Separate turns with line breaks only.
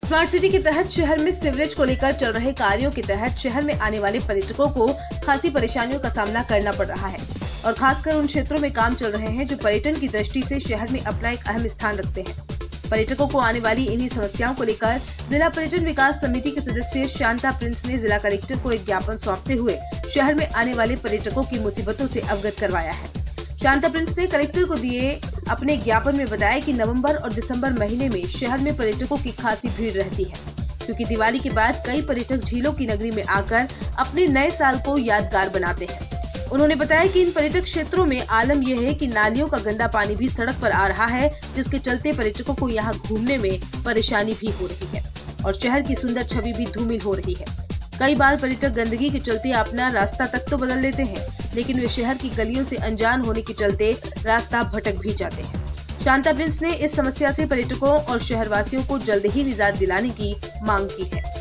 Smart city के तहत शहर में सीवरेज को लेकर चल रहे कार्यों के तहत शहर में आने वाले पर्यटकों को खासी परेशानियों का सामना करना पड़ रहा है और खासकर उन क्षेत्रों में काम चल रहे हैं जो पर्यटन की दृष्टि से शहर में अपना एक अहम स्थान रखते हैं। पर्यटकों को आने वाली इन्हीं समस्याओं को लेकर जिला पर्यटन विकास समिति के सदस्य शांता प्रिंस ने जिला कलेक्टर को एक ज्ञापन सौंपते हुए शहर में आने वाले पर्यटकों की मुसीबतों से अवगत करवाया है। शांता प्रिंस ने कलेक्टर को दिए अपने ज्ञापन में बताया कि नवंबर और दिसंबर महीने में शहर में पर्यटकों की खासी भीड़ रहती है, क्योंकि दिवाली के बाद कई पर्यटक झीलों की नगरी में आकर अपने नए साल को यादगार बनाते हैं। उन्होंने बताया कि इन पर्यटक क्षेत्रों में आलम यह है कि नालियों का गंदा पानी भी सड़क पर आ रहा है, जिसके चलते पर्यटकों को यहाँ घूमने में परेशानी भी हो रही है और शहर की सुंदर छवि भी धूमिल हो रही है। कई बार पर्यटक गंदगी के चलते अपना रास्ता तक तो बदल लेते हैं, लेकिन वे शहर की गलियों से अनजान होने के चलते रास्ता भटक भी जाते हैं। शांता प्रिंस ने इस समस्या से पर्यटकों और शहरवासियों को जल्द ही निजात दिलाने की मांग की है।